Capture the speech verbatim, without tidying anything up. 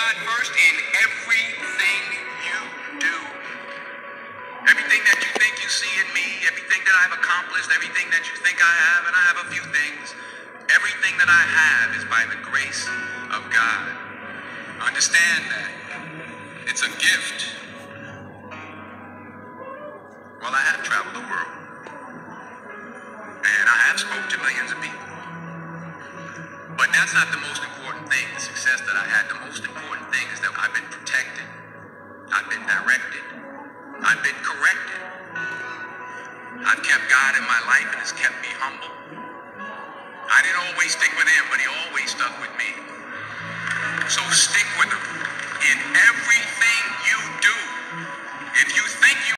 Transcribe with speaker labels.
Speaker 1: God first in everything you do. Everything that you think you see in me, everything that I've accomplished, everything that you think I have, and I have a few things, everything that I have is by the grace of God. Understand that. It's a gift. Well, I have traveled the world, and I have spoke to millions of people. But that's not the most important thing, the success that I had. The most important thing is that I've been protected. I've been directed. I've been corrected. I've kept God in my life, and it's kept me humble. I didn't always stick with him, but he always stuck with me. So stick with him in everything you do. If you think you